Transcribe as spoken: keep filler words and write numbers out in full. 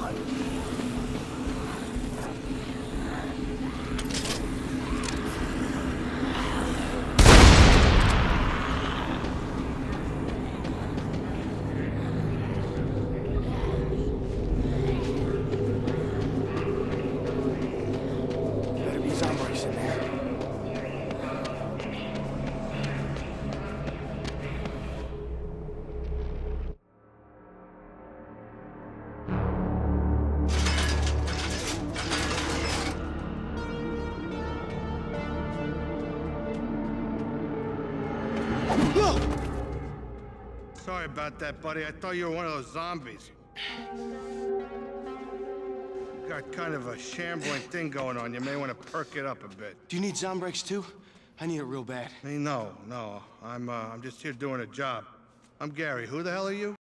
Sorry about that, buddy. I thought you were one of those zombies. You got kind of a shambling thing going on. You may want to perk it up a bit. Do you need Zombrex too? I need it real bad. Hey, no, no. I'm, uh, I'm just here doing a job. I'm Gary. Who the hell are you?